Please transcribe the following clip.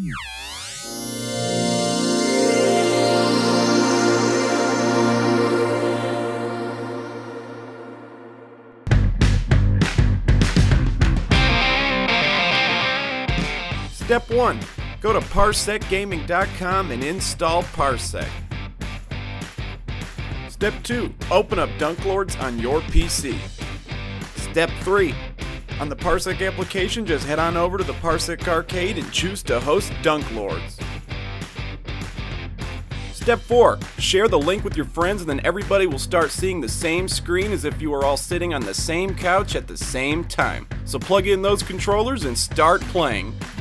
Step 1. Go to parsecgaming.com and install Parsec. Step 2. Open up Dunklords on your PC. Step 3. On the Parsec application, just head on over to the Parsec Arcade and choose to host Dunklords. Step 4. Share the link with your friends and then everybody will start seeing the same screen as if you were all sitting on the same couch at the same time. So plug in those controllers and start playing.